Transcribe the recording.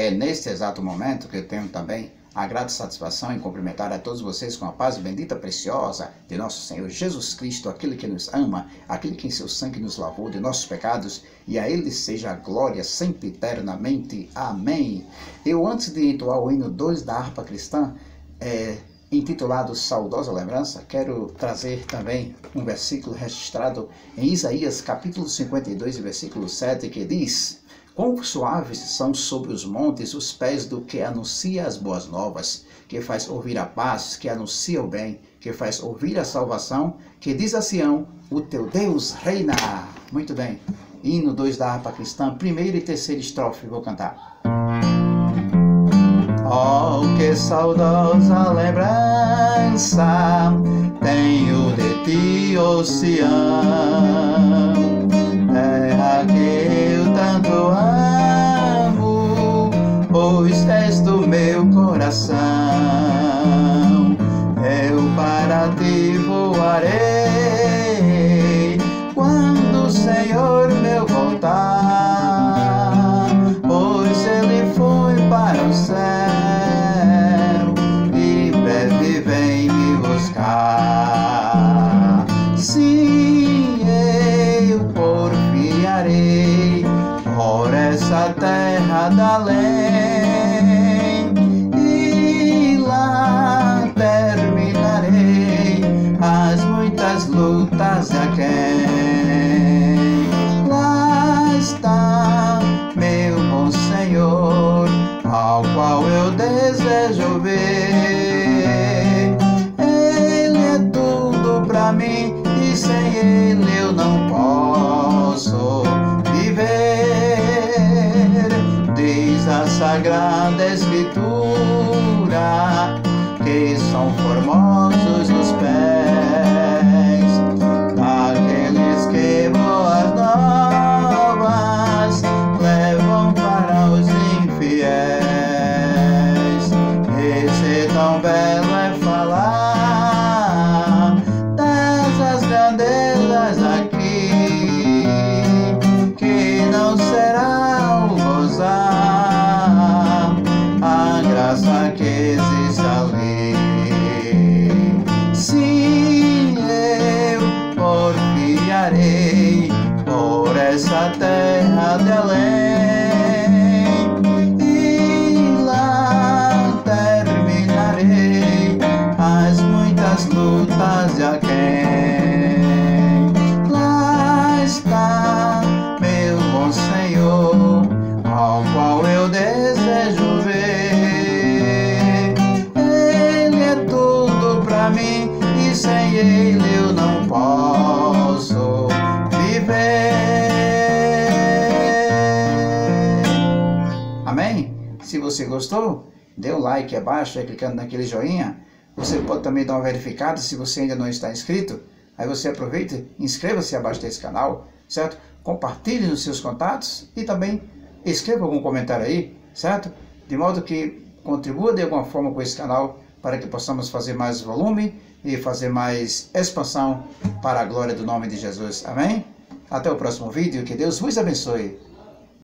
É neste exato momento que eu tenho também a grata satisfação em cumprimentar a todos vocês com a paz bendita preciosa de nosso Senhor Jesus Cristo, aquele que nos ama, aquele que em seu sangue nos lavou de nossos pecados, e a Ele seja a glória sempre eternamente. Amém. Eu, antes de entoar o hino 2 da harpa cristã, intitulado Saudosa Lembrança, quero trazer também um versículo registrado em Isaías capítulo 52, versículo 7, que diz: quão suaves são sobre os montes os pés do que anuncia as boas novas, que faz ouvir a paz, que anuncia o bem, que faz ouvir a salvação, que diz a Sião, o teu Deus reina. Muito bem. Hino 2 da harpa cristã, primeira e terceira estrofe, vou cantar. Oh, que saudosa lembrança tenho de ti, ó Sião, terra que eu tanto amo, pois és do meu coração. Eu para ti voarei quando o Senhor meu voltar, pois Ele foi para o céu e breve vem me buscar. Sim, eu porfiarei por essa terra da além, e lá terminarei as muitas lutas a quem. Lá está meu bom Senhor, ao qual eu desejo ver. Ele é tudo pra mim e sem Ele eu não posso viver. Diz a Sagrada Escritura que são formosos os pés daqueles que boas novas levam para os infiéis. Esse tão belo é falar dessas grandezas aqui, que não será o gozar a graça que existe ali. Sim, eu porfiarei por essa terra de além, e lá terminarei as muitas lutas de a quem. Lá está meu bom Senhor, ao qual eu desejo ver. Ele é tudo pra mim e sem Ele eu não posso viver. Amém? Se você gostou, dê um like abaixo, clicando naquele joinha. Você pode também dar uma verificada se você ainda não está inscrito. Aí você aproveita e inscreva-se abaixo desse canal, certo? Compartilhe nos seus contatos e também escreva algum comentário aí, certo? De modo que contribua de alguma forma com esse canal para que possamos fazer mais volume e fazer mais expansão para a glória do nome de Jesus. Amém? Até o próximo vídeo. Que Deus vos abençoe.